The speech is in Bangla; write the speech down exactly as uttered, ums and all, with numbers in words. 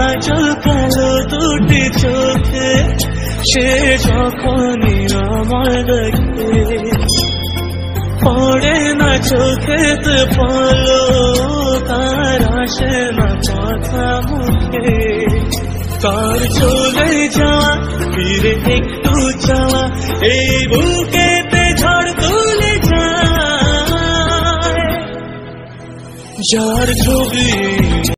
ঝলকালো দুটি চোখে সে যখনই আমার দেখে পড়ে না চোখেতে পলো তার আসে না কথা মুখে তার চলে যাওয়া ফিরে একটু চাওয়া এই বুকেতে ঝড় তুলে যায় যার ছবি